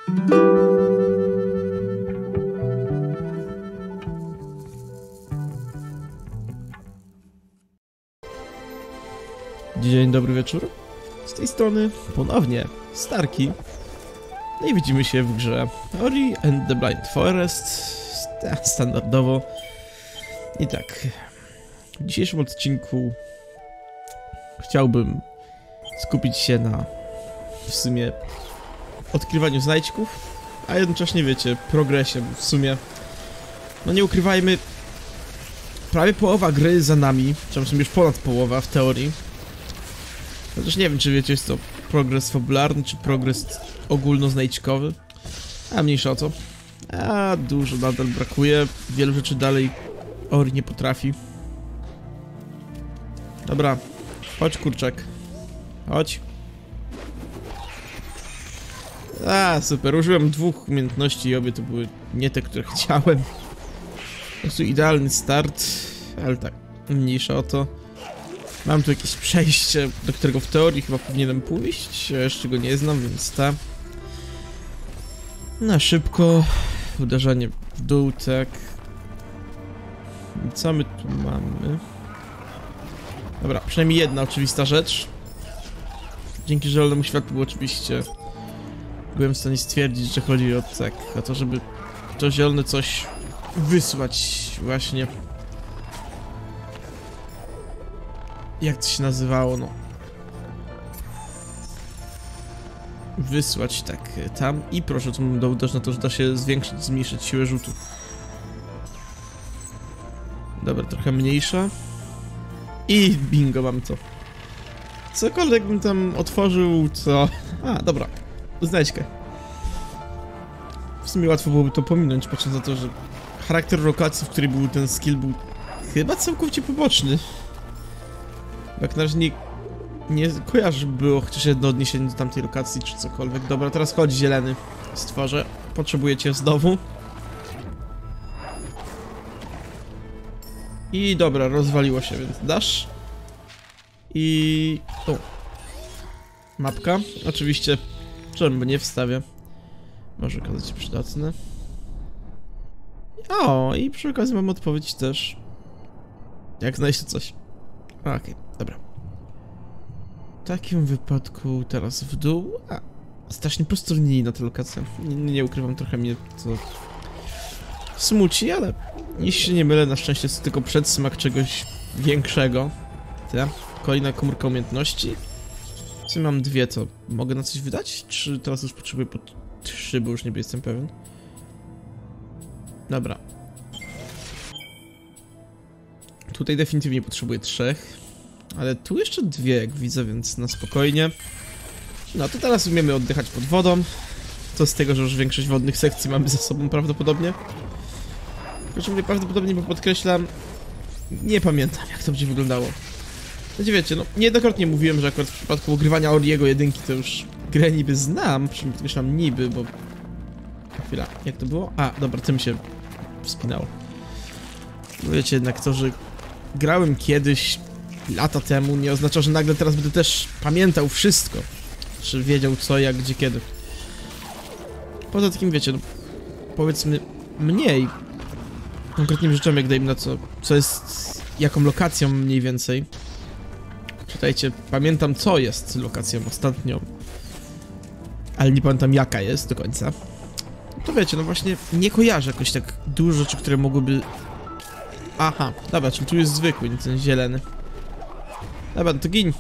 Dzień dobry wieczór. Z tej strony ponownie Starki. No i widzimy się w grze Ori and the Blind Forest. Standardowo. I tak. W dzisiejszym odcinku chciałbym skupić się na w sumie odkrywaniu znajdźków, a jednocześnie wiecie, progresie, w sumie no nie ukrywajmy, prawie połowa gry za nami, przynajmniej już ponad połowa w teorii. Chociaż nie wiem, czy wiecie, jest to progres fabularny, czy progres ogólnoznajdźkowy. A mniejsza o to. A dużo nadal brakuje. Wielu rzeczy dalej Ori nie potrafi. Dobra. Chodź, kurczak. Chodź. A, super. Użyłem dwóch umiejętności i obie to były nie te, które chciałem. Po prostu idealny start. Ale tak, mniejsza o to. Mam tu jakieś przejście, do którego w teorii chyba powinienem pójść. Ja jeszcze go nie znam, więc ta. Na szybko. Uderzanie w dół, tak. I co my tu mamy? Dobra, przynajmniej jedna oczywista rzecz. Dzięki zielonemu światłu oczywiście byłem w stanie stwierdzić, że chodzi o tak, o to, żeby to zielone coś wysłać właśnie. Jak to się nazywało, no. Wysłać tak tam i proszę, tu mam dowód na to, że da się zwiększyć, zmniejszyć siłę rzutu. Dobra, trochę mniejsza. I bingo, mam to. Cokolwiek bym tam otworzył, to... A, dobra. Znajdźkę. W sumie łatwo byłoby to pominąć, patrząc na to, że charakter lokacji, w której był ten skill, był chyba całkowicie poboczny. Jak na razie nie kojarzę, było chociaż jedno odniesienie do tamtej lokacji, czy cokolwiek. Dobra, teraz chodź, zielony stworze. Potrzebuję cię znowu. I dobra, rozwaliło się, więc dasz. I... O. Mapka. Oczywiście, czemu nie wstawię. Może okazać się przydatne. O, i przy okazji mam odpowiedź też. Jak znaleźć coś. Okej, dobra. W takim wypadku teraz w dół. A, strasznie prostolinijna ta lokacja. Nie ukrywam, trochę mnie to smuci, ale jeśli się nie mylę, na szczęście jest to tylko przedsmak czegoś większego. Tak? Kolejna komórka umiejętności. W sumie mam dwie, to mogę na coś wydać? Czy teraz już potrzebuję po 3, bo już nie jestem pewien. Dobra. Tutaj definitywnie potrzebuję 3. Ale tu jeszcze 2, jak widzę, więc na spokojnie. No to teraz umiemy oddychać pod wodą. To z tego, że już większość wodnych sekcji mamy za sobą prawdopodobnie. Proszę mówię prawdopodobnie, bo podkreślam, nie pamiętam, jak to będzie wyglądało. Znaczy wiecie, no niejednokrotnie mówiłem, że akurat w przypadku ogrywania Oriego jedynki to już grę niby znam, przy czym podkreślam niby, bo... Chwila, jak to było? A, dobra, tym się wspinało. No wiecie, jednak to, że grałem kiedyś, lata temu, nie oznacza, że nagle teraz będę też pamiętał wszystko. Czy wiedział co, jak, gdzie, kiedy. Poza takim, wiecie, no, powiedzmy mniej konkretnymi rzeczami, jak dajmy na co jest, jaką lokacją mniej więcej. Czytajcie, pamiętam co jest lokacją ostatnią, ale nie pamiętam jaka jest do końca. To wiecie, no właśnie nie kojarzę jakoś tak dużo rzeczy, które mogłyby... Aha, dobra, czyli tu jest zwykły, nie ten zielony. Dobra, no to gin.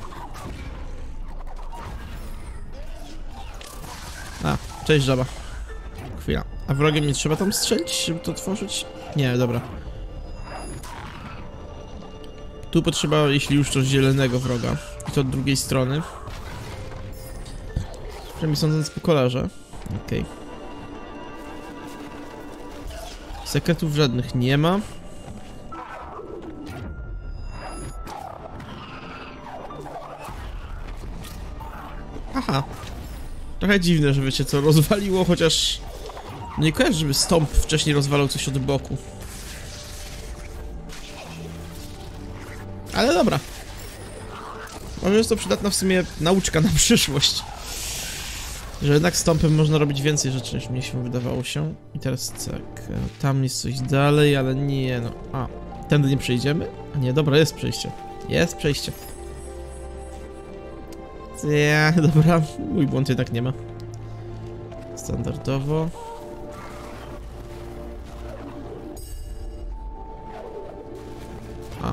A, cześć żaba. Chwila, a wrogiem nie trzeba tam strzelić, żeby to tworzyć? Nie, dobra. Tu potrzeba, jeśli już, to zielonego wroga. I to od drugiej strony. Przynajmniej sądząc po kolorze. Okej. Sekretów żadnych nie ma. Aha. Trochę dziwne, że wiecie co, rozwaliło, chociaż... Nie kojarzę, żeby stąp wcześniej rozwalał coś od boku. Ale dobra. Może jest to przydatna w sumie nauczka na przyszłość. Że jednak z tąpem można robić więcej rzeczy niż mnie się wydawało się. I teraz tak, tam jest coś dalej, ale nie no. A, tędy nie przejdziemy? A nie, dobra, jest przejście. Jest przejście. Dobra, mój błąd jednak nie ma. Standardowo. A.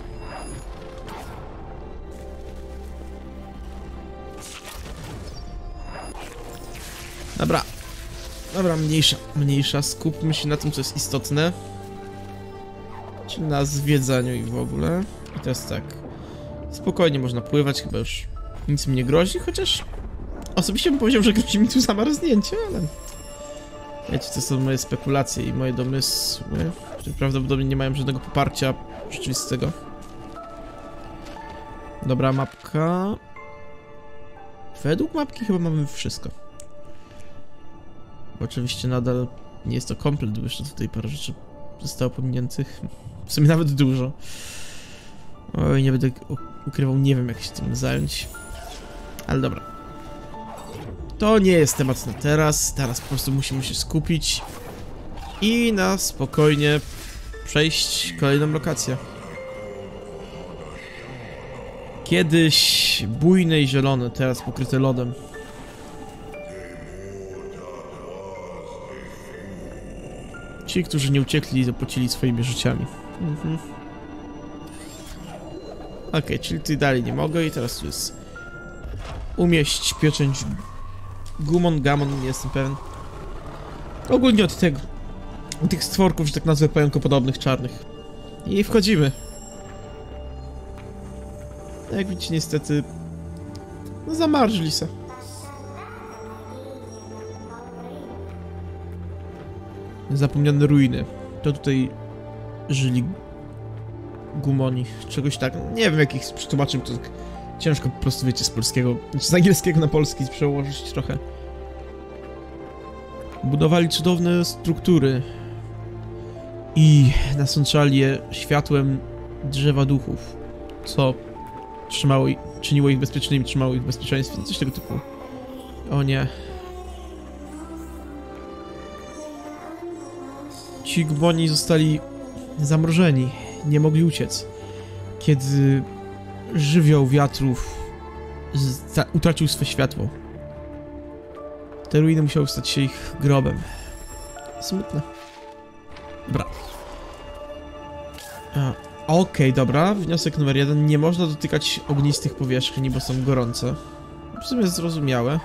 Dobra. Dobra, mniejsza. Skupmy się na tym, co jest istotne. Czyli na zwiedzaniu i w ogóle. I teraz tak. Spokojnie można pływać, chyba już nic mi nie grozi, chociaż osobiście bym powiedział, że grozi mi tu zamarznięcie, ale wiecie, to są moje spekulacje i moje domysły, które prawdopodobnie nie mają żadnego poparcia rzeczywistego. Dobra, mapka. Według mapki chyba mamy wszystko. Bo oczywiście nadal nie jest to komplet, bo jeszcze tutaj parę rzeczy zostało pominiętych. W sumie nawet dużo. Oj, nie będę ukrywał, nie wiem jak się tym zająć. Ale dobra. To nie jest temat na teraz. Teraz po prostu musimy się skupić i na spokojnie przejść kolejną lokację. Kiedyś bujne i zielone, teraz pokryte lodem. Ci, którzy nie uciekli, zapłacili swoimi życiami. Okej, czyli tutaj dalej nie mogę i teraz tu jest umieść pieczęć Gamon, nie jestem pewien. Ogólnie od tego, od tych stworków, że tak nazwę, pająkopodobnych, czarnych. I wchodzimy. Jak widzicie, niestety no, zamarzli se. Zapomniane ruiny. To tutaj żyli Gumoni, czegoś tak. Nie wiem, jak ich przetłumaczyć, to tak ciężko po prostu, wiecie, z polskiego, czy z angielskiego na polski przełożyć trochę. Budowali cudowne struktury i nasączali je światłem drzewa duchów, co czyniło ich bezpiecznymi, trzymało ich w bezpieczeństwie, coś tego typu. O nie. Ci Gumoni zostali zamrożeni, nie mogli uciec. Kiedy żywioł wiatrów utracił swe światło. Te ruiny musiały stać się ich grobem. Smutne. Dobra. Okej, dobra. Wniosek numer 1. Nie można dotykać ognistych powierzchni, bo są gorące. W sumie zrozumiałe.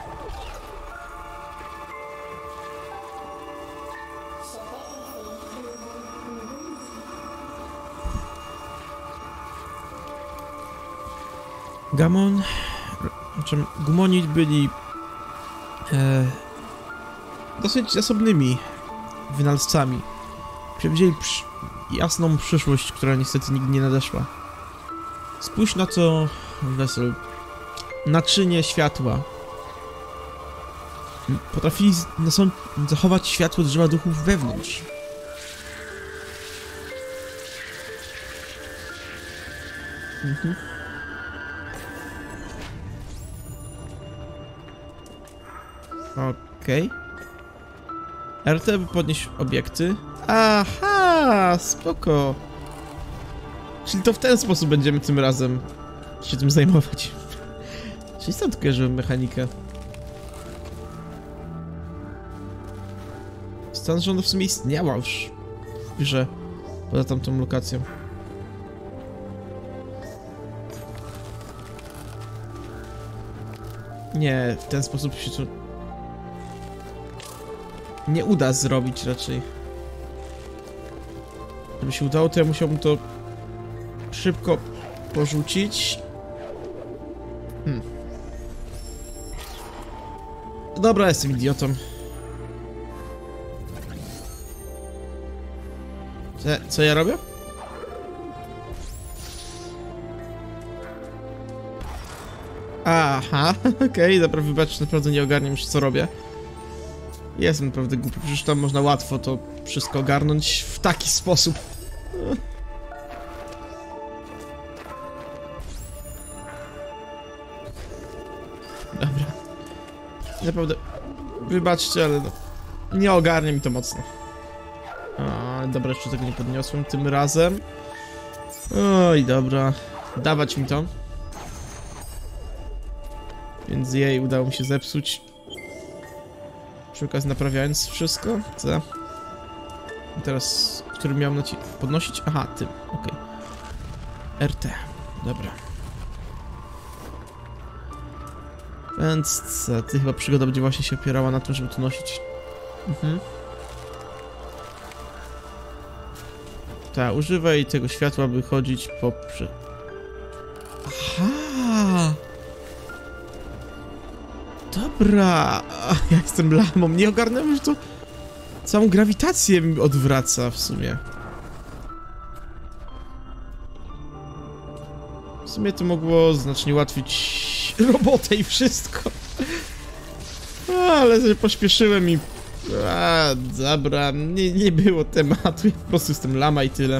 Gumoni byli dosyć zasobnymi wynalazcami. Przewidzieli jasną przyszłość, która niestety nigdy nie nadeszła. Spójrz na to, Wesel. Naczynie światła. Potrafili zachować światło drzewa duchów wewnątrz. Okej. RT, by podnieść obiekty. Aha, spoko. Czyli to w ten sposób będziemy tym razem się tym zajmować. Czyli stąd kojarzyłem mechanikę. Stąd, że ona w sumie istniała już w grze poza tamtą lokacją. Nie, w ten sposób się to nie uda zrobić raczej. Żeby się udało, to ja musiałbym to szybko porzucić. Dobra, jestem idiotą. Co ja robię? Aha, okej, dobra, wybacz, naprawdę nie ogarniam już, co robię. Jestem naprawdę głupi, przecież tam można łatwo to wszystko ogarnąć w taki sposób. Dobra. Naprawdę, wybaczcie, ale no, nie ogarnia mi to mocno. A, dobra, jeszcze tego nie podniosłem tym razem. Oj, dobra. Dawać mi to. Więc jej udało mi się zepsuć. Przy okazji naprawiając wszystko. Co? I teraz, który miałem podnosić? Aha, tym, okej. RT, dobra. Więc co, ty chyba przygoda będzie właśnie się opierała na tym, żeby to nosić. Tak, używaj tego światła, by chodzić poprzez... Aha! Dobra! Ja jestem lamą, nie ogarnąłem, że to... Całą grawitację mi odwraca w sumie. W sumie to mogło znacznie ułatwić robotę i wszystko. Ale się pośpieszyłem i... dobra, nie było tematu, ja po prostu jestem lama i tyle.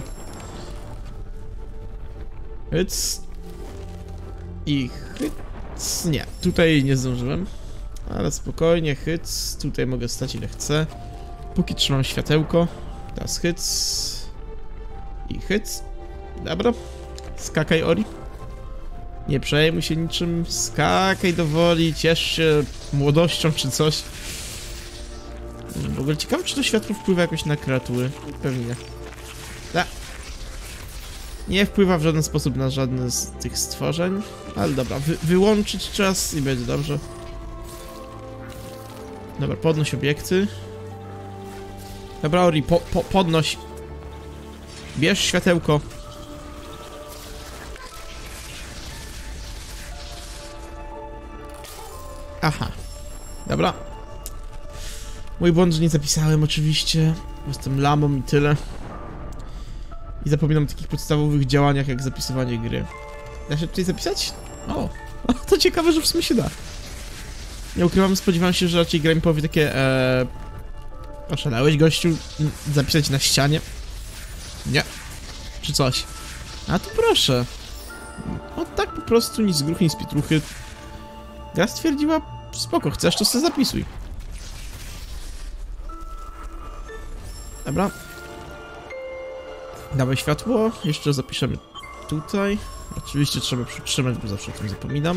Hyc. I hyc. Nie, tutaj nie zdążyłem. Ale spokojnie, hyc. Tutaj mogę stać ile chcę. Póki trzymam światełko. Teraz hyc. I hyc. Dobra. Skakaj, Ori. Nie przejmuj się niczym. Skakaj do woli. Ciesz się młodością czy coś. W ogóle ciekawe, czy to światło wpływa jakoś na kreatury. Pewnie. Nie wpływa w żaden sposób na żadne z tych stworzeń. Ale dobra, wyłączyć czas i będzie dobrze. Dobra, podnoś obiekty. Dobra, Ori, podnoś. Bierz światełko. Aha. Dobra. Mój błąd, że nie zapisałem oczywiście. Jestem lamą i tyle. I zapominam o takich podstawowych działaniach jak zapisywanie gry. Da się tutaj zapisać? O, to ciekawe, że w sumie się da. Nie ukrywam, spodziewałem się, że raczej gra mi powie takie oszalałeś, gościu? Zapisać na ścianie? Nie. Czy coś? A tu proszę. O tak po prostu, nic z gruchy, nic z pietruchy. Gra stwierdziła, spoko, chcesz, to sobie zapisuj. Dobra. Dawaj światło, jeszcze zapiszemy tutaj. Oczywiście trzeba przytrzymać, bo zawsze o tym zapominam.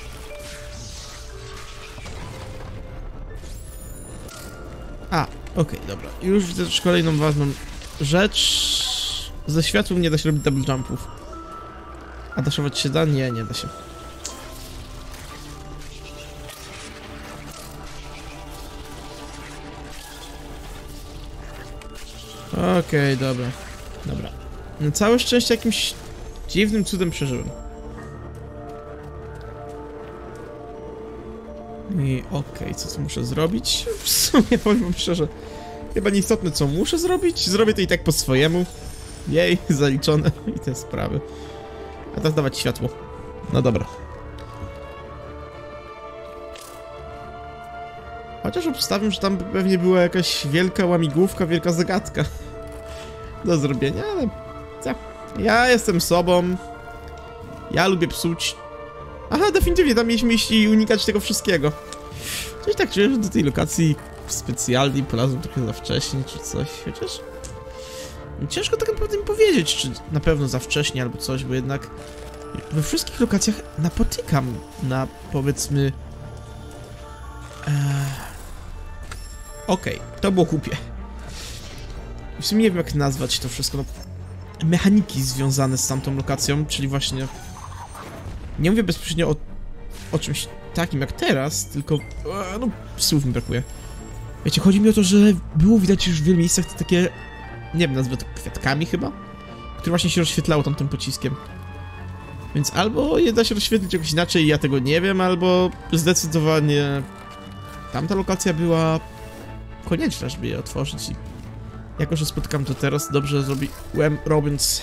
A, okej, dobra. Już widzę też kolejną ważną rzecz. Ze światłem nie da się robić double jumpów. A daszować się da? Nie, nie da się. Okej, dobra. Dobra. Na całe szczęście jakimś dziwnym cudem przeżyłem. I okej, co tu muszę zrobić? W sumie powiem szczerze, chyba nieistotne co muszę zrobić. Zrobię to i tak po swojemu. Jej, zaliczone i te sprawy. A teraz dawać światło. No dobra. Chociaż obstawiam, że tam pewnie była jakaś wielka łamigłówka, wielka zagadka do zrobienia, ale co? Ja jestem sobą. Ja lubię psuć. Aha, definitywnie tam mieliśmy iść i unikać tego wszystkiego. Coś tak czuję, że do tej lokacji specjalnej polazłem trochę za wcześnie, czy coś, chociaż... Ciężko tak naprawdę mi powiedzieć, czy na pewno za wcześnie albo coś, bo jednak we wszystkich lokacjach napotykam na, powiedzmy... Okej, to było głupie. W sumie nie wiem jak nazwać to wszystko, no... Mechaniki związane z tamtą lokacją, czyli właśnie... Nie mówię bezpośrednio o czymś takim jak teraz, tylko... no, słów mi brakuje. Wiecie, chodzi mi o to, że było widać już w wielu miejscach te takie... Nie wiem, nazwę to kwiatkami chyba? Które właśnie się rozświetlało tamtym pociskiem. Więc albo je da się rozświetlić jakoś inaczej i ja tego nie wiem, albo zdecydowanie... Tamta lokacja była... konieczna, żeby je otworzyć i... Jako, że spotykam to teraz, dobrze zrobiłem, robiąc...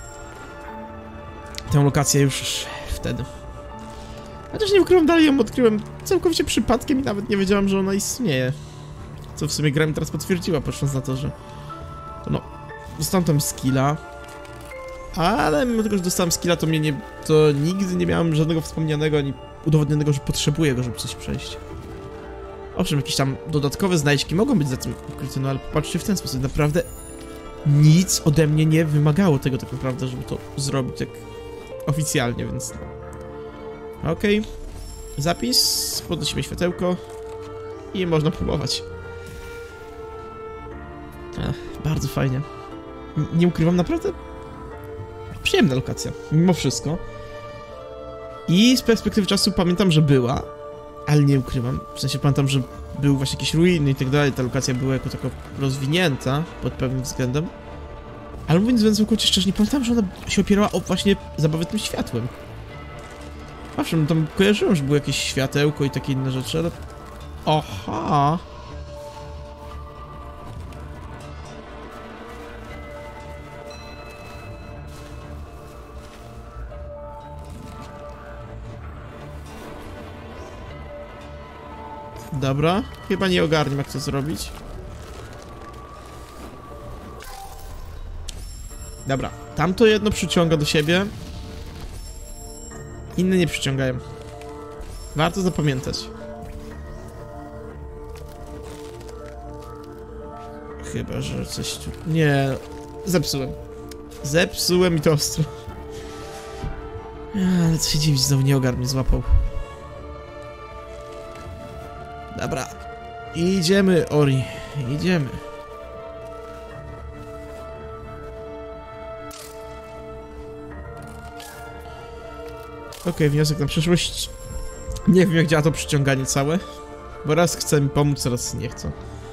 tę lokację już wtedy. Chociaż nie ukrywam, dalej ją odkryłem całkowicie przypadkiem i nawet nie wiedziałem, że ona istnieje. Co w sumie gra mi teraz potwierdziła, patrząc na to, że... No, dostałem tam skilla. Ale mimo tego, że dostałem skilla, to to nigdy nie miałem żadnego wspomnianego, ani udowodnionego, że potrzebuję go, żeby coś przejść. Owszem, jakieś tam dodatkowe znajdźki mogą być za tym ukryte, no ale popatrzcie w ten sposób, naprawdę nic ode mnie nie wymagało tego tak naprawdę, żeby to zrobić tak oficjalnie, więc... Okej. Zapis, podnosimy światełko i można próbować. Bardzo fajnie. Nie ukrywam, naprawdę przyjemna lokacja, mimo wszystko. I z perspektywy czasu pamiętam, że była, ale nie ukrywam, w sensie pamiętam, że były właśnie jakieś ruiny i tak dalej, ta lokacja była jako taka rozwinięta pod pewnym względem. Ale mówiąc szczerze, nie pamiętam, że ona się opierała o właśnie zabawę tym światłem. Owszem, tam kojarzyłem, że było jakieś światełko i takie inne rzeczy, ale... Aha! Dobra, chyba nie ogarniam, jak to zrobić. Dobra, tamto jedno przyciąga do siebie. Inne nie przyciągają. Warto zapamiętać. Chyba, że coś tu... Nie, zepsułem. Zepsułem i to ostro. Ale co się dziwić, znowu nie ogarnę, mnie złapał. Dobra. Idziemy, Ori. Idziemy. Okej, wniosek na przyszłość. Nie wiem, jak działa to przyciąganie całe. Bo raz chce mi pomóc, raz nie chce.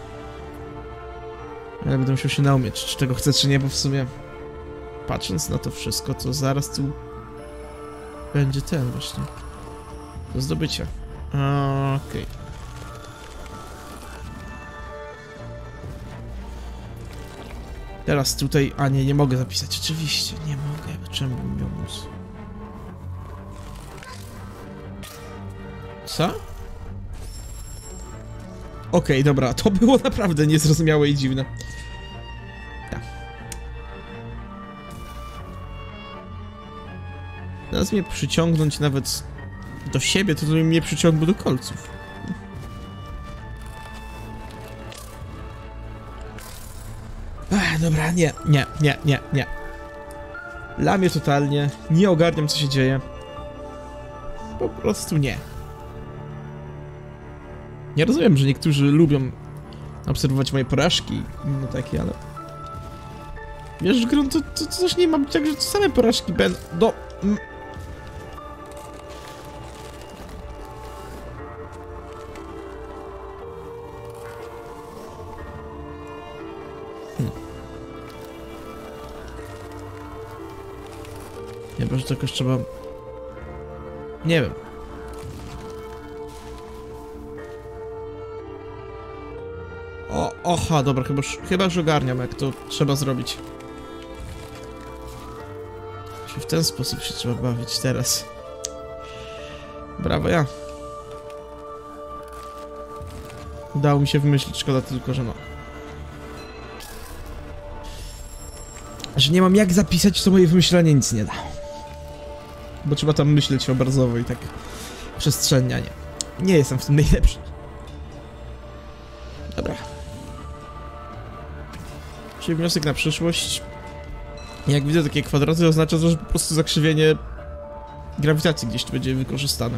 Ale będę musiał się naumieć, czy tego chcę, czy nie, bo w sumie... Patrząc na to wszystko, to zaraz tu... będzie ten właśnie. Do zdobycia. Okej. Teraz tutaj... A nie, nie mogę zapisać. Oczywiście, nie mogę. Czemu bym miał móc? Co? Okej, dobra. To było naprawdę niezrozumiałe i dziwne. Tak. Teraz mnie przyciągnąć nawet do siebie, to mnie przyciągnął do kolców. Dobra, nie. Lamię totalnie, nie ogarniam, co się dzieje. Po prostu nie. Nie rozumiem, że niektórzy lubią obserwować moje porażki, no takie, ale... Wiesz, że grą to też nie mam tak, że to same porażki będą... Chyba, że to jakoś trzeba... Nie wiem. Oha, dobra, chyba już ogarniam, jak to trzeba zrobić. W ten sposób się trzeba bawić teraz. Brawo, ja. Udało mi się wymyślić, szkoda tylko, że no. Że nie mam jak zapisać, to moje wymyślenie nic nie da. Bo trzeba tam myśleć obrazowo i tak przestrzennie, nie jestem w tym najlepszy. Dobra. Czyli wniosek na przyszłość. Jak widzę takie kwadraty, oznacza to, że po prostu zakrzywienie grawitacji gdzieś tu będzie wykorzystane.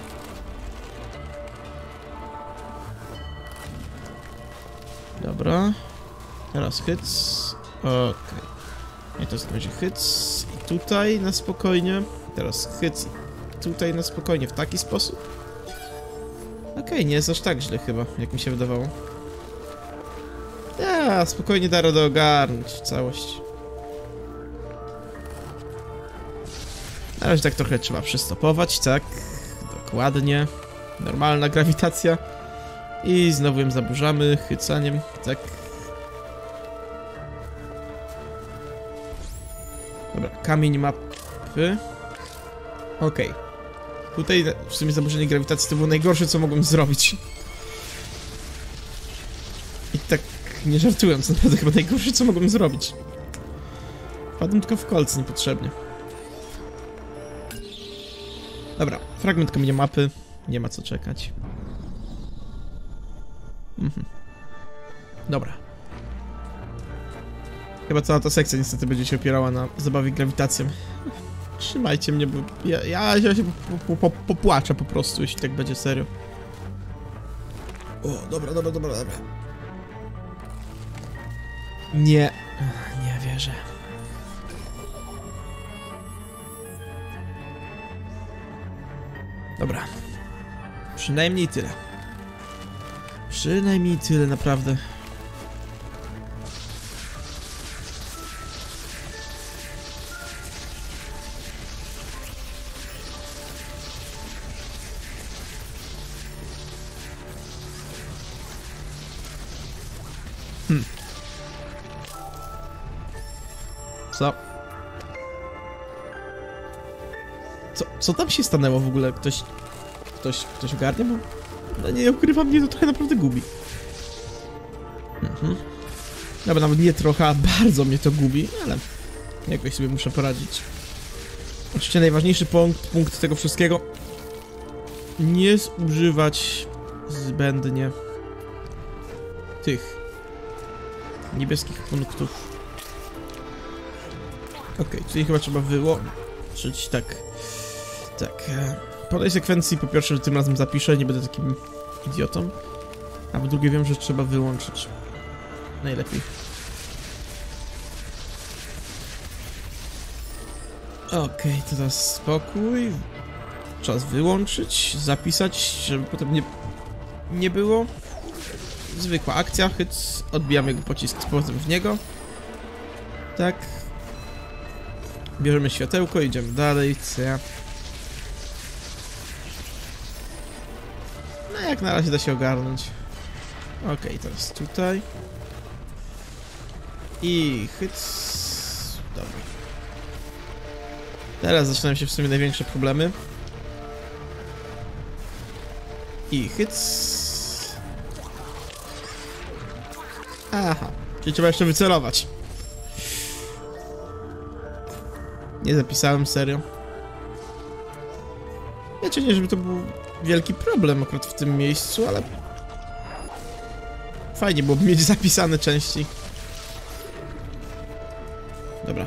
Dobra. Teraz hyc. Okej. I to będzie hyc. I tutaj na spokojnie. Teraz hyc. Tutaj na spokojnie, w taki sposób. Okej, nie jest aż tak źle chyba, jak mi się wydawało. Spokojnie da radę ogarnąć w całości. Na razie tak trochę trzeba przystopować, tak? Dokładnie. Normalna grawitacja. I znowu ją zaburzamy chycaniem, tak? Dobra, kamień mapy. Okej. Tutaj w sumie zaburzenie grawitacji to było najgorsze, co mogłem zrobić. I tak nie żartując, naprawdę chyba najgorsze, co mogłem zrobić. Wpadłem tylko w kolce niepotrzebnie. Dobra, fragment kamienia mapy. Nie ma co czekać. Dobra. Chyba cała ta sekcja niestety będzie się opierała na zabawie grawitacją. Trzymajcie mnie, bo ja się popłaczę po prostu, jeśli tak będzie serio. O, dobra. Nie wierzę. Dobra. Przynajmniej tyle. Przynajmniej tyle, naprawdę. Co? Co tam się stanęło w ogóle? Ktoś ogarnia? Bo no nie ukrywam, mnie to trochę naprawdę gubi. Dobra, nawet nie trochę, a bardzo mnie to gubi, ale jakoś sobie muszę poradzić. Oczywiście najważniejszy punkt tego wszystkiego: nie zużywać zbędnie tych niebieskich punktów. Okej, czyli chyba trzeba wyłączyć, tak. Po tej sekwencji po pierwsze, że tym razem zapiszę, nie będę takim idiotą. A po drugie wiem, że trzeba wyłączyć. Najlepiej. Okej, teraz spokój. Czas wyłączyć, zapisać, żeby potem nie było. Zwykła akcja, hyc, odbijamy jego pocisk z powrotem w niego. Tak. Bierzemy światełko, idziemy dalej, No jak na razie da się ogarnąć. Okej, teraz tutaj. I hyc. Dobra. Teraz zaczynają się w sumie największe problemy. I hyc. Aha, czyli trzeba jeszcze wycelować. Nie zapisałem, serio. Wiecie, nie żeby to był wielki problem akurat w tym miejscu, ale fajnie byłoby mieć zapisane częściej. Dobra.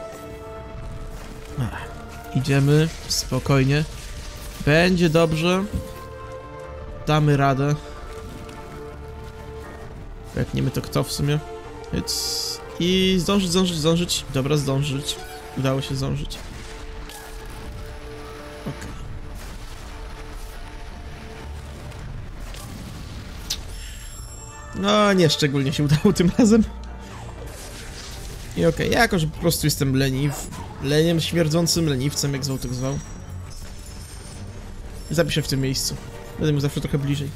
Idziemy spokojnie. Będzie dobrze. Damy radę. Pękniemy to kto w sumie. I zdążyć. Dobra, zdążyć. Udało się zdążyć. Okej. No, nie szczególnie się udało tym razem. I okej, jako że po prostu jestem leniem śmierdzącym, leniwcem, jak zwał to zwał. Zapiszę w tym miejscu. Będę mu zawsze trochę bliżej.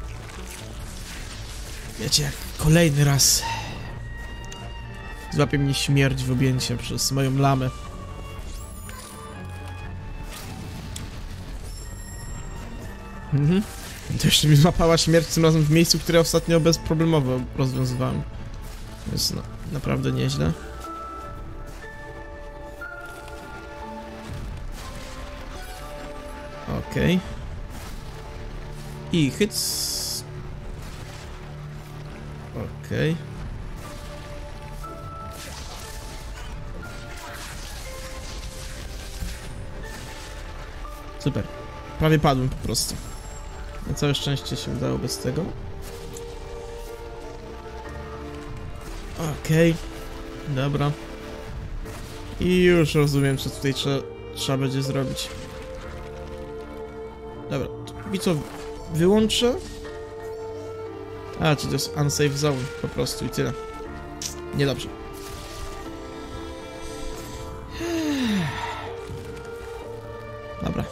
Wiecie, jak kolejny raz złapie mnie śmierć w objęcie przez moją lamę. To jeszcze mi złapała śmierć tym razem w miejscu, które ostatnio bezproblemowo rozwiązywałem. Jest no, naprawdę nieźle. Okej. I hyc. Okej. Super. Prawie padłem po prostu. Na całe szczęście się udało bez tego. Okej. Dobra. I już rozumiem, co tutaj trzeba będzie zrobić. Dobra. I co? Wyłączę? A, czy to jest unsafe zone po prostu i tyle. Niedobrze. Dobra.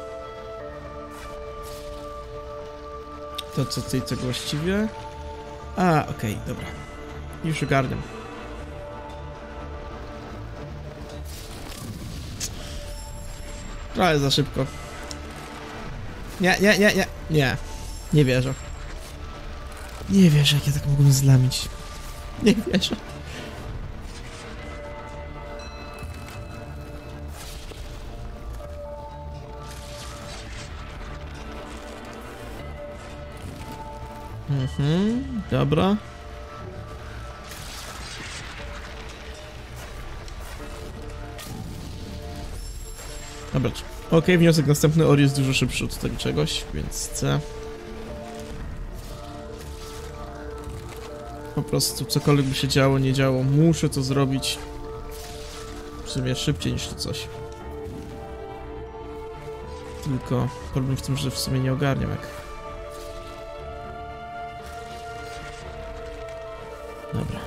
To co tutaj tego właściwie? A, okej, dobra. Już ogarniam. Ale za szybko. Nie. Nie wierzę. Nie wierzę, jak ja tak mogłem zlamić. Nie wierzę. Dobra. Dobra, okej, wniosek następny. Ori jest dużo szybszy od tego czegoś, więc C. Po prostu cokolwiek by się działo, nie działo, muszę to zrobić w sumie szybciej niż to coś. Tylko problem w tym, że w sumie nie ogarniam jak. Dobra.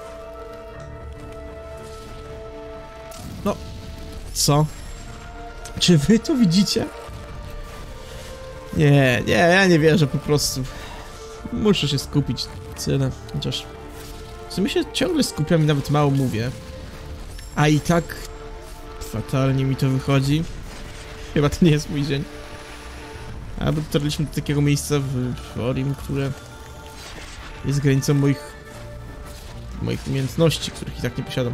No. Co? Czy wy to widzicie? Nie, ja nie wierzę po prostu. Muszę się skupić. Tyle. Chociaż w sumie się ciągle skupiam i nawet mało mówię. A i tak fatalnie mi to wychodzi. Chyba to nie jest mój dzień. A dotarliśmy do takiego miejsca w Orim, które jest granicą moich umiejętności, których i tak nie posiadam.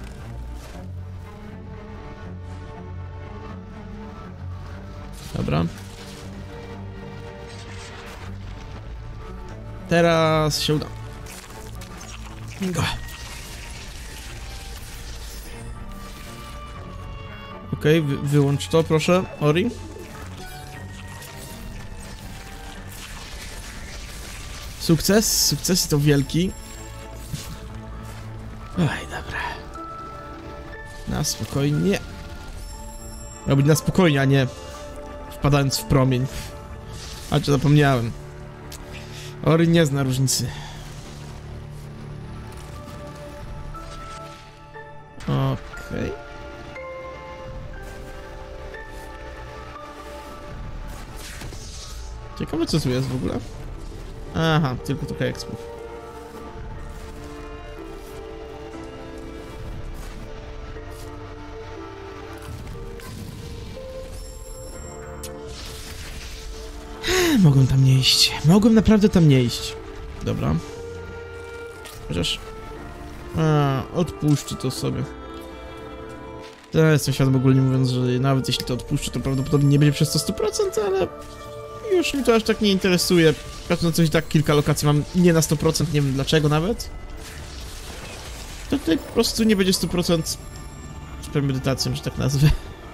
Dobra. Teraz się uda. Okej, wyłącz to, proszę, Ori. Sukces to wielki. Oj, dobra. Na spokojnie. Robić na spokojnie, a nie wpadając w promień. A czy zapomniałem. Ori nie zna różnicy. Okej. Ciekawe co tu jest w ogóle. Aha, tylko trochę ekspów. Mogłem tam nie iść. Mogłem naprawdę tam nie iść. Dobra. Chociaż... odpuszczę to sobie. Ja jestem świadom ogólnie mówiąc, że nawet jeśli to odpuszczę, to prawdopodobnie nie będzie przez to 100%, ale... już mi to aż tak nie interesuje. Patrząc na coś tak, kilka lokacji mam nie na 100%, nie wiem dlaczego nawet. To tutaj po prostu nie będzie 100% z premedytacją, że tak nazwę.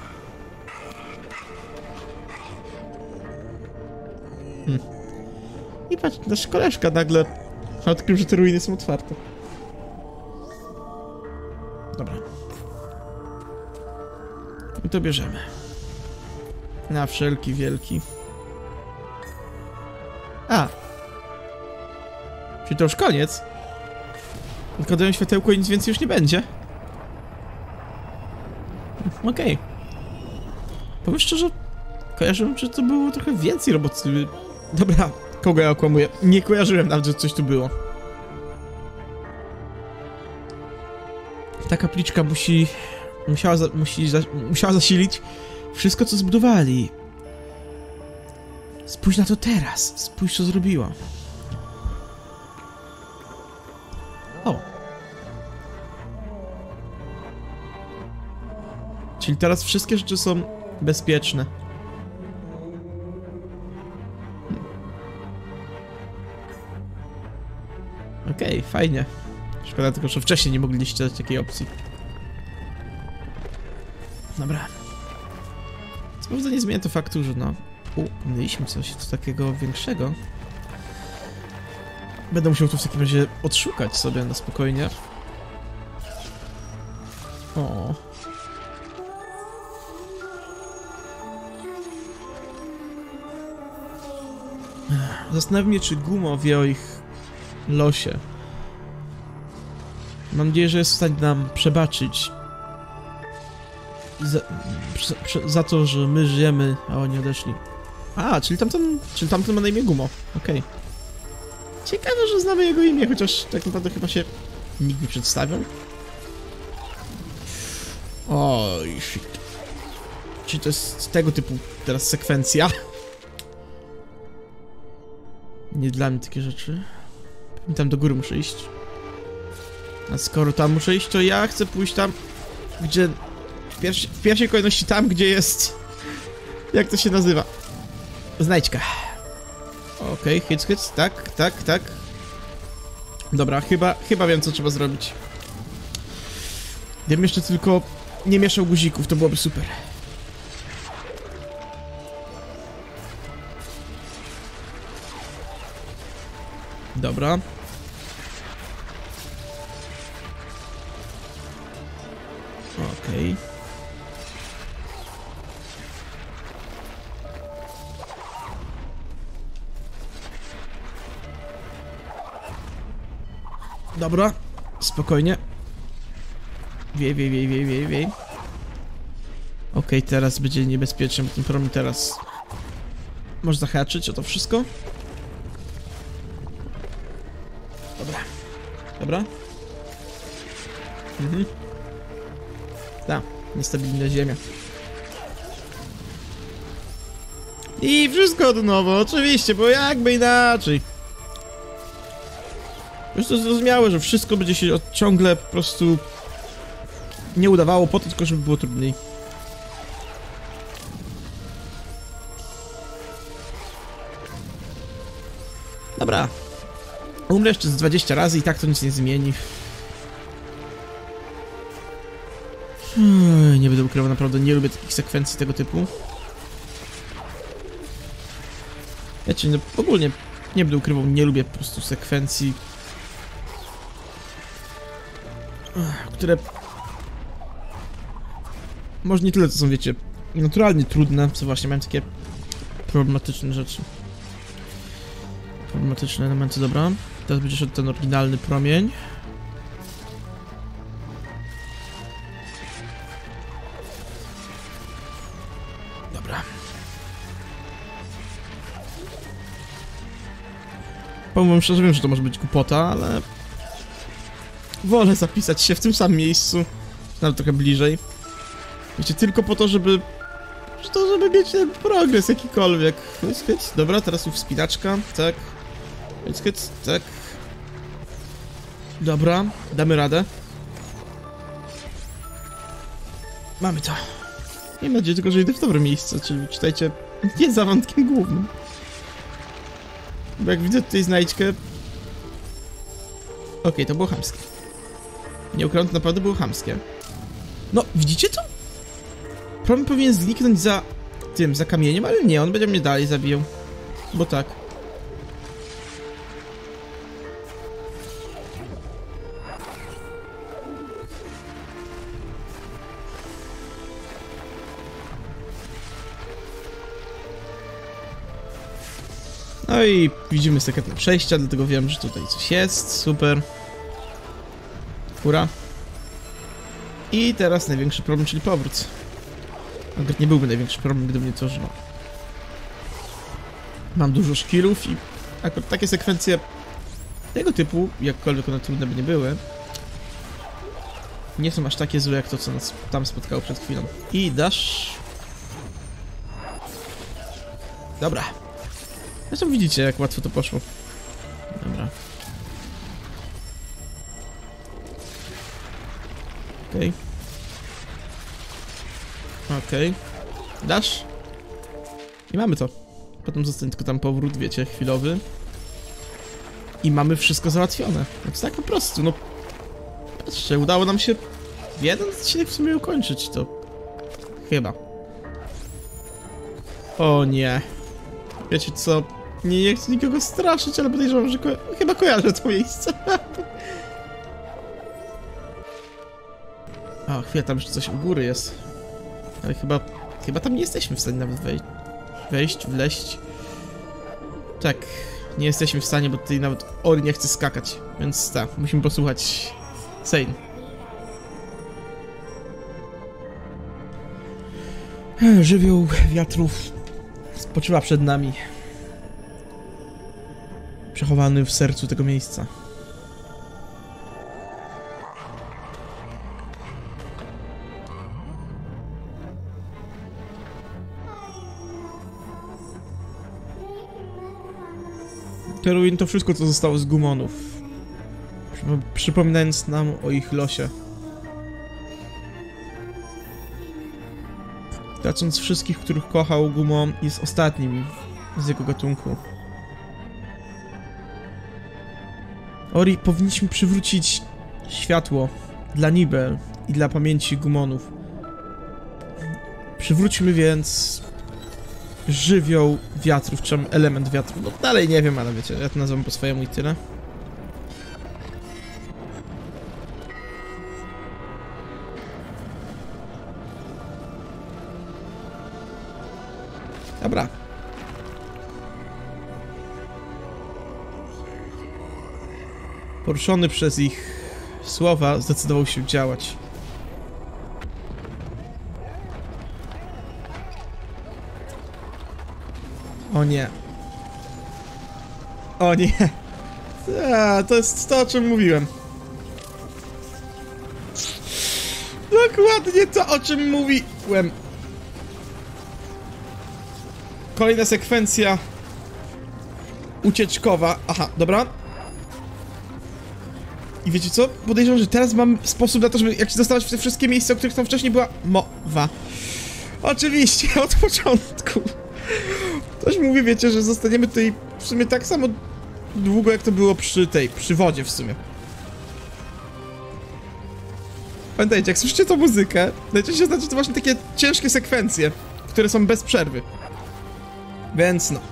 I patrz, nasz koleżka nagle odkrył, że te ruiny są otwarte. Dobra. I to bierzemy. Na wszelki wielki. A! Czyli to już koniec? Tylko dają światełko i nic więcej już nie będzie. Okej. Powiem szczerze, kojarzyłem, że to było trochę więcej roboty. Dobra, kogo ja okłamuję? Nie kojarzyłem nawet, że coś tu było. Ta kapliczka musiała zasilić wszystko, co zbudowali. Spójrz na to teraz. Spójrz, co zrobiła. O. Czyli teraz wszystkie rzeczy są bezpieczne. Okej, fajnie. Szkoda tylko, że wcześniej nie mogliście dać takiej opcji. Dobra. Co prawda nie zmienia to faktu, że no... Mieliśmy coś takiego większego. Będę musiał tu w takim razie odszukać sobie na spokojnie. O. Zastanawiam się, czy Gumo wie o ich losie. Mam nadzieję, że jest w stanie nam przebaczyć za to, że my żyjemy, a oni odeszli. A, czyli tamten ma na imię Gumo. Okej. Ciekawe, że znamy jego imię, chociaż tak naprawdę chyba się nikt nie przedstawiał. Oj, shit. Czyli to jest tego typu teraz sekwencja? Nie dla mnie takie rzeczy. Tam do góry muszę iść. A skoro tam muszę iść, to ja chcę pójść tam, gdzie... W pierwszej kolejności tam, gdzie jest... Jak to się nazywa? Znajdźka. Okej, hyc, tak. Dobra, chyba wiem, co trzeba zrobić. Gdybym jeszcze tylko nie mieszał guzików, to byłoby super. Dobra. Okej. Dobra, spokojnie. Wiej. Okej, teraz będzie niebezpiecznie, bo ten promień teraz może zahaczyć o to wszystko. Dobra. Tak, niestabilna ziemia. I wszystko od nowa, oczywiście, bo jakby inaczej. Już to zrozumiałe, że wszystko będzie się ciągle po prostu nie udawało po to, tylko żeby było trudniej. Dobra. Umrę jeszcze z 20 razy i tak to nic nie zmieni. Nie będę ukrywał, naprawdę nie lubię takich sekwencji tego typu. Wiecie, no ogólnie nie będę ukrywał, nie lubię po prostu sekwencji, które może nie tyle to są, wiecie, naturalnie trudne, co właśnie mają takie problematyczne rzeczy. Problematyczne elementy, dobra. Teraz będzie szedł ten oryginalny promień. Dobra. Powiem wam szczerze, wiem, że to może być głupota, ale wolę zapisać się w tym samym miejscu, nawet trochę bliżej. Wiecie, tylko po to, żeby mieć ten progres jakikolwiek. Hyc. Dobra, teraz tu wspinaczka, tak. Hyc, tak. Dobra, damy radę. Mamy to. Miejmy nadzieję tylko, że idę w dobre miejsce, czyli czytajcie, nie za wątkiem głównym. Bo jak widzę tutaj znajdźkę... Okej, to było chamskie. Nie ukrywam, to naprawdę było chamskie. No, widzicie to? Promień powinien zniknąć za tym, za kamieniem, ale nie, on będzie mnie dalej zabijał. Bo tak. No i widzimy sekretne przejścia, dlatego wiem, że tutaj coś jest. Super. Hura. I teraz największy problem, czyli powrót. Nawet nie byłby największy problem, gdyby nie to, że mam dużo szkilów i akurat takie sekwencje tego typu, jakkolwiek one trudne by nie były, nie są aż takie złe jak to, co nas tam spotkało przed chwilą. I dash. Dobra. Zresztą widzicie, jak łatwo to poszło. Dobra. Okej. Okej. Dash. I mamy to. Potem zostanie tylko tam powrót, wiecie, chwilowy. I mamy wszystko załatwione. Więc tak po prostu, no... Patrzcie, udało nam się jeden odcinek w sumie ukończyć, to... Chyba. O nie. Wiecie co? Nie chcę nikogo straszyć, ale podejrzewam, że chyba kojarzę to miejsce. O, chwila, tam jeszcze coś u góry jest. Ale chyba tam nie jesteśmy w stanie nawet wleźć. Tak, nie jesteśmy w stanie, bo tutaj nawet Ori nie chce skakać. Więc tak, musimy posłuchać Sein. Żywioł wiatrów spoczywa przed nami. Przechowany w sercu tego miejsca. Te ruiny to wszystko, co zostało z Gumonów. Przypominając nam o ich losie. Tracąc wszystkich, których kochał, Gumon jest ostatnim z jego gatunku. Ori, powinniśmy przywrócić światło dla Nibel i dla pamięci Gumonów. Przywróćmy więc żywioł wiatrów, czy element wiatru. No dalej nie wiem, ale wiecie, ja to nazywam po swojemu i tyle. Dobra. Poruszony przez ich słowa, zdecydował się działać. O nie. O nie. To jest to, o czym mówiłem. Dokładnie to, o czym mówiłem. Kolejna sekwencja ucieczkowa. Aha, dobra. I wiecie co? Podejrzewam, że teraz mam sposób na to, żeby jak się dostawać w te wszystkie miejsca, o których tam wcześniej była mowa. Oczywiście, od początku. Ktoś mówi, wiecie, że zostaniemy tutaj w sumie tak samo długo, jak to było przy wodzie w sumie. Pamiętajcie, jak słyszycie tą muzykę, najczęściej znaczy to właśnie takie ciężkie sekwencje, które są bez przerwy. Więc no.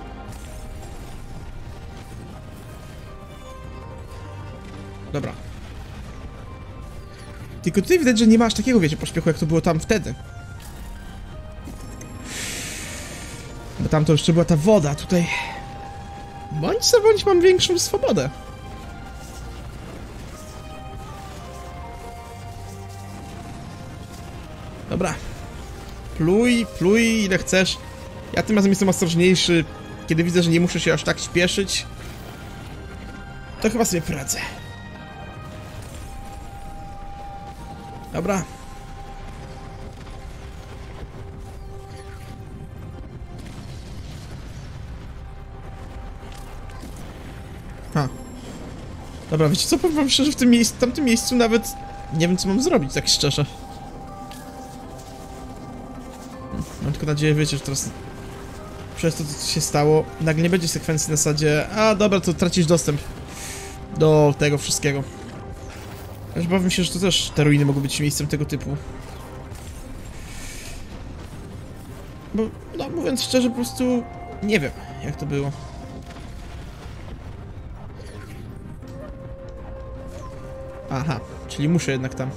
Dobra. Tylko tutaj widać, że nie ma aż takiego, wiecie, pośpiechu, jak to było tam wtedy. Bo tam to jeszcze była ta woda, tutaj... Bądź co bądź mam większą swobodę. Dobra. Pluj, pluj ile chcesz. Ja tym razem jestem ostrożniejszy. Kiedy widzę, że nie muszę się aż tak śpieszyć, to chyba sobie poradzę. Dobra. Ha. Dobra, wiecie co, powiem wam szczerze, w tamtym miejscu nawet nie wiem, co mam zrobić, tak szczerze. Mam tylko nadzieję, wiecie, że teraz przez to, co się stało, nagle nie będzie sekwencji na zasadzie, a dobra, to tracisz dostęp do tego wszystkiego. Aż bawię się, że to też te ruiny mogą być miejscem tego typu. Bo, no mówiąc szczerze, po prostu nie wiem, jak to było. Aha, czyli muszę jednak tam.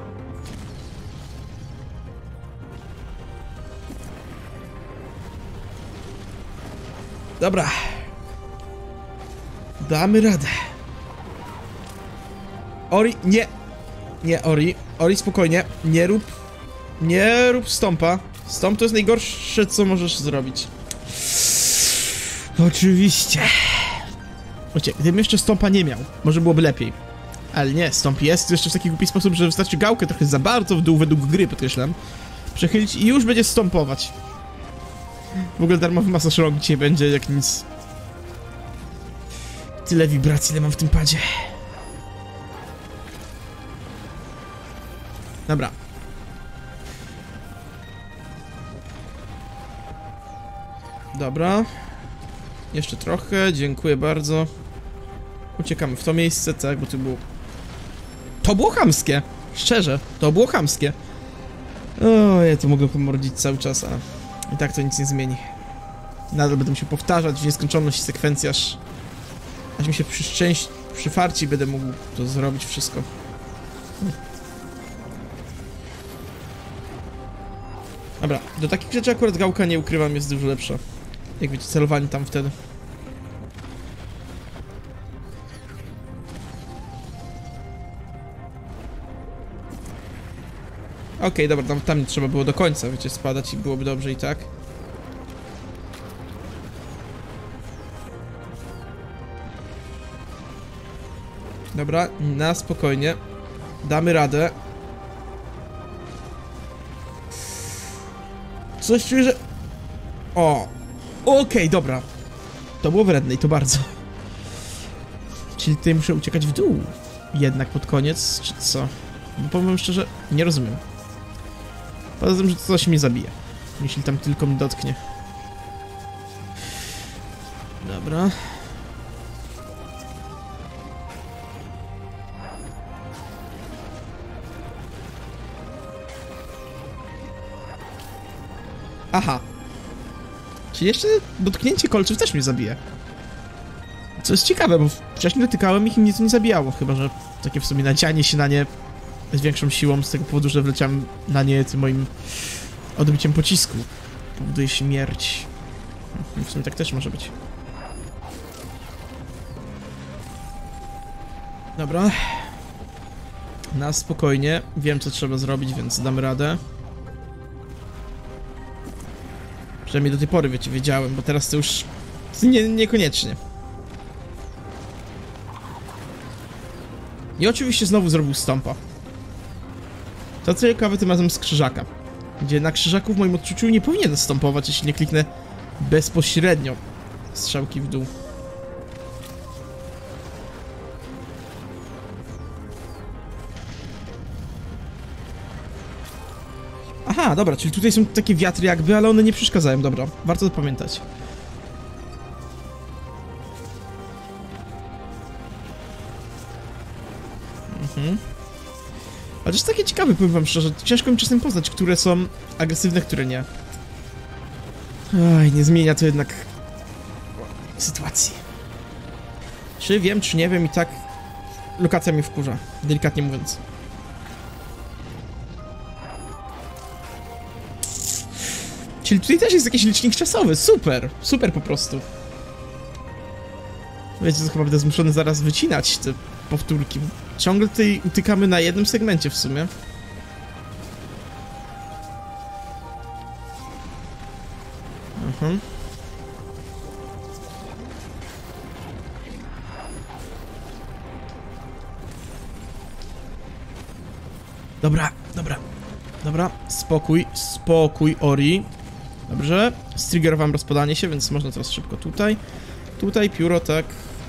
Dobra. Damy radę. Ori, nie. Nie, Ori. Ori, spokojnie. Nie rób stąpa. Stąp to jest najgorsze, co możesz zrobić. Oczywiście. Wiecie, gdybym jeszcze stąpa nie miał, może byłoby lepiej. Ale nie, stąp jest jeszcze w taki głupi sposób, że wystarczy gałkę trochę za bardzo w dół, według gry, podkreślam, przechylić i już będzie stąpować. W ogóle darmowy masaż rąk dzisiaj będzie, jak nic. Tyle wibracji, ile mam w tym padzie. Dobra. Dobra. Jeszcze trochę, dziękuję bardzo. Uciekamy w to miejsce, tak, bo to było... To było chamskie! Szczerze, to było chamskie. O, ja to mogę pomordzić cały czas, a i tak to nic nie zmieni. Nadal będę musiał powtarzać w nieskończoność sekwencji, aż mi się przyfarci będę mógł to zrobić wszystko. Dobra, do takich rzeczy akurat gałka, nie ukrywam, jest dużo lepsza. Jak wiecie, celowanie tam wtedy. Okej, dobra, tam nie trzeba było do końca, wiecie, spadać i byłoby dobrze i tak. Dobra, na spokojnie. Damy radę. Coś czuję, że... O! Okej, dobra. To było wredne i to bardzo. Czyli tutaj muszę uciekać w dół. Jednak pod koniec, czy co? Bo powiem szczerze, nie rozumiem. Poza tym, że to coś mnie zabije. Jeśli tam tylko mnie dotknie. Dobra. Aha. Czyli jeszcze dotknięcie kolców też mnie zabije. Co jest ciekawe, bo wcześniej dotykałem ich i mnie to nie zabijało, chyba że takie w sumie nadzianie się na nie z większą siłą z tego powodu, że wleciałem na nie tym moim odbiciem pocisku. Powoduje śmierć. W sumie tak też może być. Dobra. Na spokojnie. Wiem, co trzeba zrobić, więc dam radę. Przynajmniej do tej pory, wiecie, wiedziałem, bo teraz to już niekoniecznie. I oczywiście znowu zrobił stompa. To co ciekawe, tym razem z krzyżaka. Gdzie na krzyżaku w moim odczuciu nie powinien stąpować, jeśli nie kliknę bezpośrednio strzałki w dół. Aha, dobra, czyli tutaj są takie wiatry jakby, ale one nie przeszkadzają, dobra. Warto to pamiętać. Ale to jest takie ciekawe, powiem wam szczerze, ciężko mi czasem poznać, które są agresywne, które nie. Oj, nie zmienia to jednak sytuacji. Czy wiem, czy nie wiem, i tak lokacja mnie wkurza, delikatnie mówiąc. Czyli tutaj też jest jakiś licznik czasowy, super, super po prostu. Wiecie, co chyba będę zmuszony zaraz wycinać te powtórki. Ciągle tutaj utykamy na jednym segmencie w sumie. Dobra, spokój, Ori. Dobrze, striggerowałem rozpadanie się, więc można teraz szybko tutaj. Tutaj pióro, tak.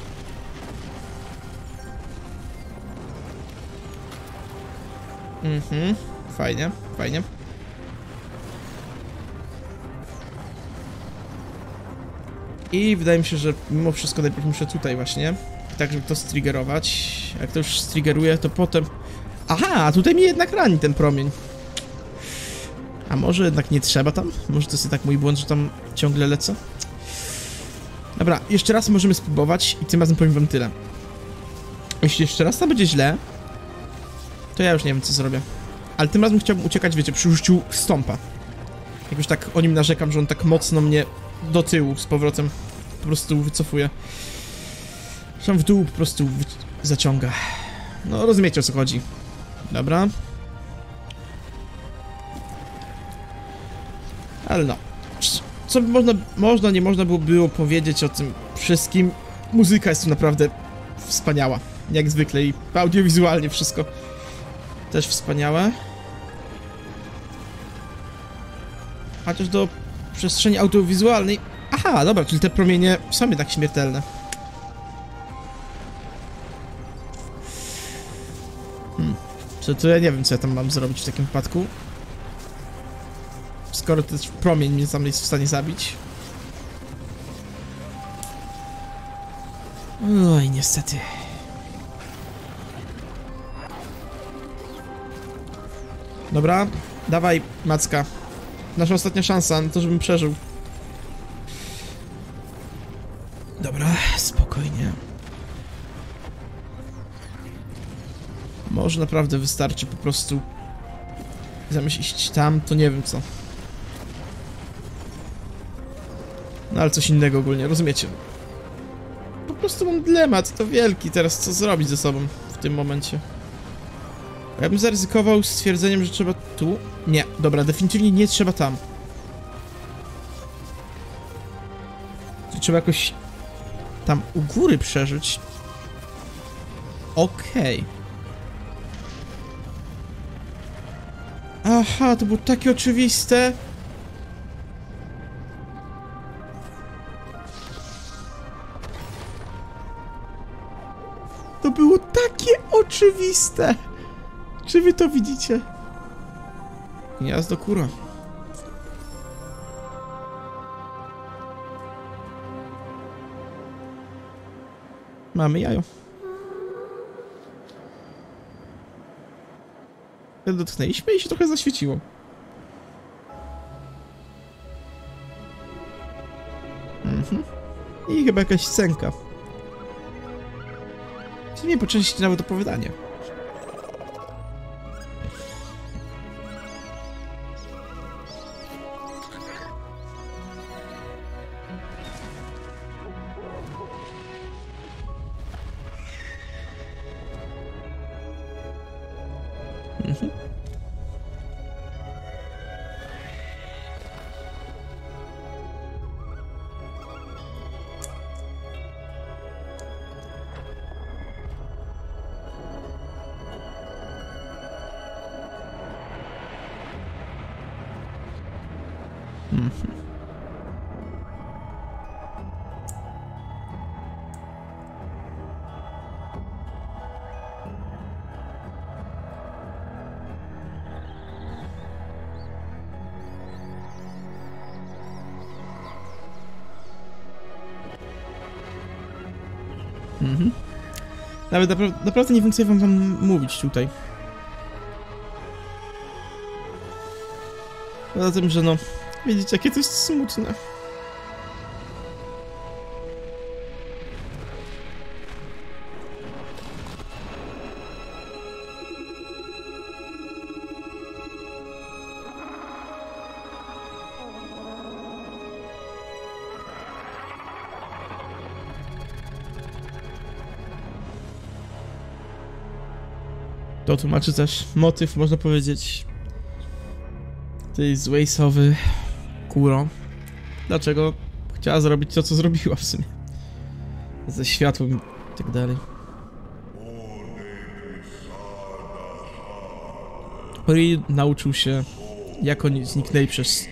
Fajnie. I wydaje mi się, że mimo wszystko najpierw muszę tutaj właśnie, tak żeby to striggerować. Jak to już striggeruję, to potem... Aha, tutaj mnie jednak rani ten promień. A może jednak nie trzeba tam? Może to jest tak mój błąd, że tam ciągle lecę? Dobra, jeszcze raz możemy spróbować i tym razem powiem wam tyle. Jeśli jeszcze raz to będzie źle, to ja już nie wiem, co zrobię. Ale tym razem chciałbym uciekać, wiecie, przy użyciu stompa. Jakoś tak o nim narzekam, że on tak mocno mnie do tyłu z powrotem po prostu wycofuje. Że on w dół po prostu zaciąga. No, rozumiecie, o co chodzi. Dobra. Ale no. Co by nie można było powiedzieć o tym wszystkim. Muzyka jest tu naprawdę wspaniała. Jak zwykle i audiowizualnie wszystko też wspaniałe. Chociaż do przestrzeni audiowizualnej... Aha, dobra, czyli te promienie są jednak śmiertelne. To ja nie wiem, co ja tam mam zrobić w takim wypadku. Skoro ten promień mnie sam jest w stanie zabić. Oj, niestety. Dobra, dawaj, Macka. Nasza ostatnia szansa na to, żebym przeżył. Dobra, spokojnie. Może naprawdę wystarczy po prostu zamiast iść tam, to nie wiem co. No ale coś innego ogólnie, rozumiecie? Po prostu mam dylemat, to wielki teraz, co zrobić ze sobą w tym momencie. Ja bym zaryzykował stwierdzeniem, że trzeba tu... Nie, dobra, definitywnie nie trzeba tam. To trzeba jakoś tam u góry przeżyć. Okej. Aha, to było takie oczywiste. To było takie oczywiste. Czy wy to widzicie? Gniazdo kura. Mamy jajo. Dotknęliśmy i się trochę zaświeciło. I chyba jakaś scenka. Czy nie po części nawet opowiadanie. Nawet naprawdę nie wiem, co ja wam mówić tutaj. Poza tym, że no... Widzicie, jakie to jest smutne. To tłumaczy też motyw, można powiedzieć, tej złej sowy Kuro. Dlaczego chciała zrobić to, co zrobiła w sumie. Ze światłem i tak dalej. Ori nauczył się, jak oni zniknęli przez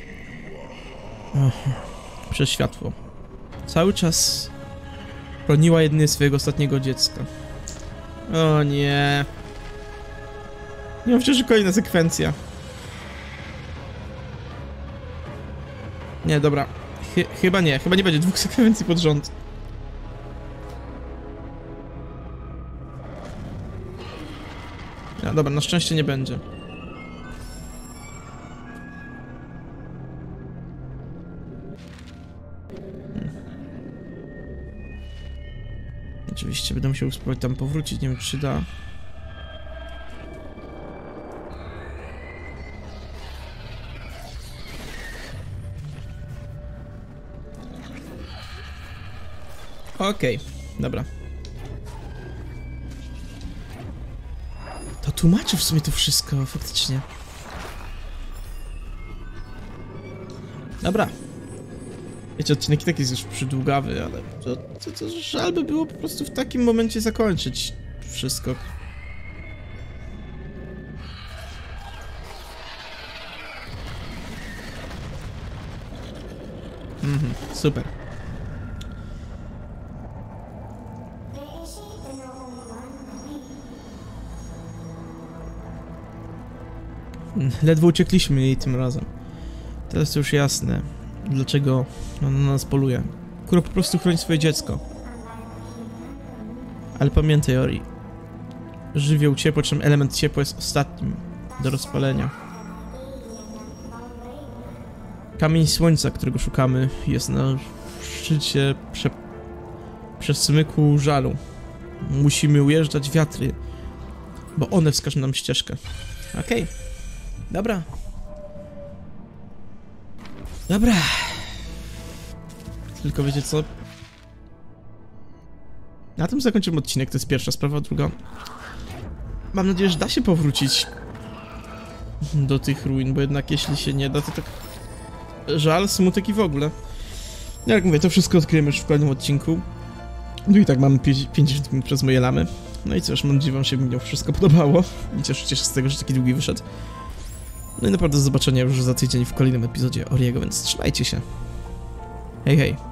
światło. Cały czas broniła jedynie swojego ostatniego dziecka. O nie. Nie mam wciąż kolejna sekwencja. Nie, dobra. Chyba nie będzie 2 sekwencji pod rząd. No dobra, na szczęście nie będzie. Oczywiście będę musiał spróbować tam powrócić, nie wiem, czy da. Okej, dobra. To tłumaczy w sumie to wszystko, faktycznie. Dobra. Wiecie, odcinek i tak jest już przydługawy, ale to żal by było po prostu w takim momencie zakończyć wszystko. Super. Ledwo uciekliśmy jej tym razem. Teraz to już jasne, dlaczego ona na nas poluje. Kuro po prostu chroni swoje dziecko. Ale pamiętaj, Ori. Żywioł ciepło, czym element ciepła jest ostatnim do rozpalenia. Kamień słońca, którego szukamy, jest na szczycie przesmyku żalu. Musimy ujeżdżać wiatry, bo one wskażą nam ścieżkę. Okej. Dobra. Dobra. Tylko wiecie co? Na tym zakończymy odcinek, to jest pierwsza sprawa, druga. Mam nadzieję, że da się powrócić do tych ruin, bo jednak jeśli się nie da, to tak żal, smutek i w ogóle. Jak mówię, to wszystko odkryjemy już w kolejnym odcinku. No i tak mamy 50 minut przez moje lamy. No i cóż, mam nadzieję, wam się mimo wszystko podobało. I cieszycie się z tego, że taki długi wyszedł. No i naprawdę do zobaczenia już za tydzień w kolejnym epizodzie Oriego, więc trzymajcie się. Hej, hej.